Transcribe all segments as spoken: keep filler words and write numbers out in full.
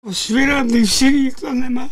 Свіранний всі вікна нема.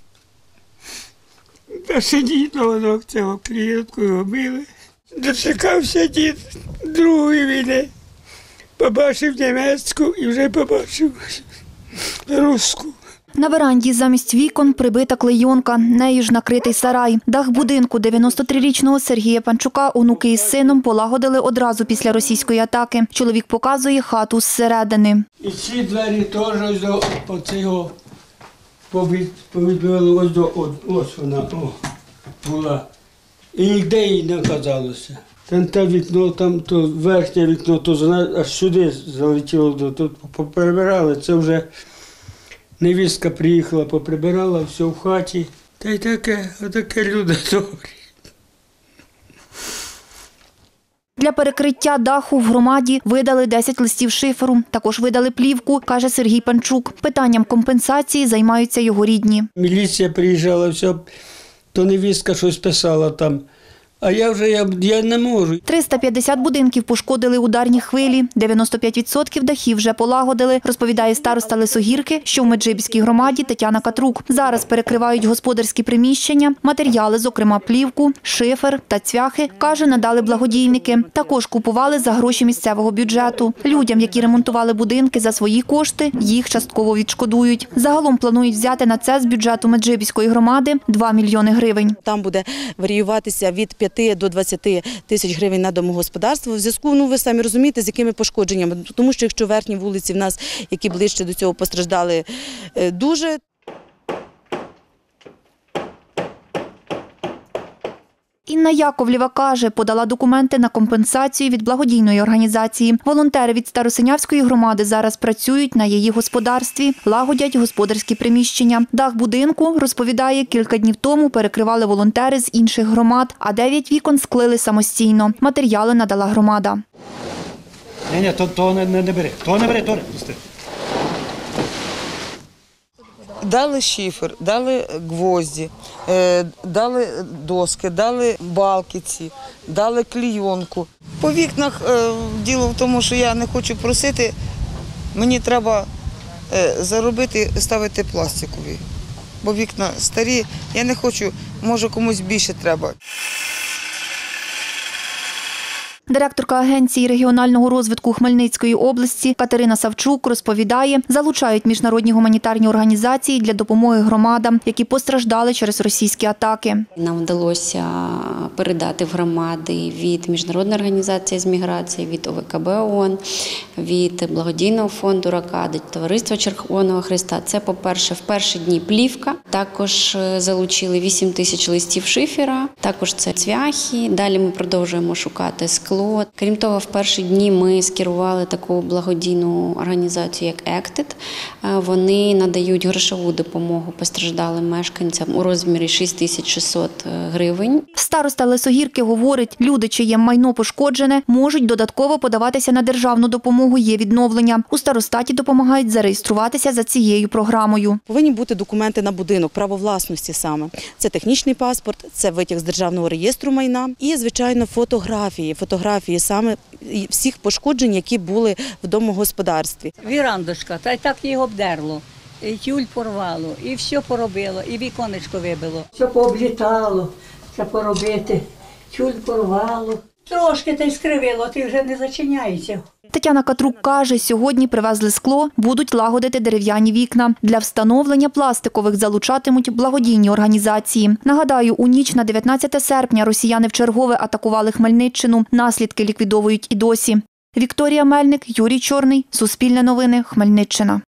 Та ще дід воно цього клієнтку робили. Дочекався дід другої війни. Побачив німецьку і вже побачив руську. На веранді замість вікон прибита клейонка, нею ж накритий сарай. Дах будинку дев'яностотрирічного Сергія Панчука онуки із сином полагодили одразу після російської атаки. Чоловік показує хату зсередини. І ці двері теж ось до оцього повідбили, ось до, ось, ось вона о, була. І ніде їй не оказалося. Там те вікно, там то верхнє вікно, то аж сюди залетіло, тут поприбирали, це вже невістка приїхала, поприбирала, все в хаті. Та й таке, отаке люди добрі. Для перекриття даху в громаді видали десять листів шиферу. Також видали плівку, каже Сергій Панчук. Питанням компенсації займаються його рідні. Міліція приїжджала, все, то невістка щось писала там. А я вже я, я не можу. триста п'ятдесят будинків пошкодили ударні хвилі, дев'яносто п'ять відсотків дахів вже полагодили, розповідає староста Лисогірки, що в Меджибіській громаді Тетяна Катрук. Зараз перекривають господарські приміщення, матеріали, зокрема плівку, шифер та цвяхи, каже, надали благодійники. Також купували за гроші місцевого бюджету. Людям, які ремонтували будинки за свої кошти, їх частково відшкодують. Загалом планують взяти на це з бюджету Меджибіської громади два мільйони гривень. Там буде варіюватися від п'яти до двадцяти тисяч гривень на домогосподарство. В зв'язку, ну ви самі розумієте, з якими пошкодженнями. Тому що якщо верхні вулиці в нас, які ближче до цього, постраждали дуже. Інна Яковлєва каже, подала документи на компенсацію від благодійної організації. Волонтери від Старосинявської громади зараз працюють на її господарстві, лагодять господарські приміщення. Дах будинку, розповідає, кілька днів тому перекривали волонтери з інших громад, а дев'ять вікон склили самостійно. Матеріали надала громада. Ні, ні, то, то не, не бери, то не бери, то не пусти. Дали шифер, дали гвозді, дали доски, дали балки ці, дали клейонку. По вікнах діло в тому, що я не хочу просити, мені треба заробити, ставити пластикові, бо вікна старі, я не хочу, може комусь більше треба. Директорка Агенції регіонального розвитку Хмельницької області Катерина Савчук розповідає, залучають міжнародні гуманітарні організації для допомоги громадам, які постраждали через російські атаки. Нам вдалося передати в громади від Міжнародної організації з міграції, від О В К Б ООН, від Благодійного фонду «Рокада», Товариства Червоного Хреста. Це, по-перше, в перші дні плівка. Також залучили вісім тисяч листів шифера, також це цвяхи. Далі ми продовжуємо шукати скло. Крім того, в перші дні ми скерували таку благодійну організацію, як «Ектед». Вони надають грошову допомогу постраждалим мешканцям у розмірі шість тисяч шістсот гривень. Староста Лисогірки говорить, люди, чиє майно пошкоджене, можуть додатково подаватися на державну допомогу «Є відновлення». У старостаті допомагають зареєструватися за цією програмою. Повинні бути документи на будинок, право власності саме. Це технічний паспорт, це витяг з державного реєстру майна і, звичайно, фотографії. Фотографії саме всіх пошкоджень, які були в домогосподарстві. Вірандочка, та й так її обдерло, і тюль порвало, і все поробило, і віконечко вибило. Все пооблітало, це поробити, тюль порвало. Трошки та й скривило, ти вже не зачиняється. Тетяна Катрук каже, сьогодні привезли скло, будуть лагодити дерев'яні вікна. Для встановлення пластикових залучатимуть благодійні організації. Нагадаю, у ніч на дев'ятнадцяте серпня росіяни вчергове атакували Хмельниччину. Наслідки ліквідовують і досі. Вікторія Мельник, Юрій Чорний. Суспільне новини. Хмельниччина.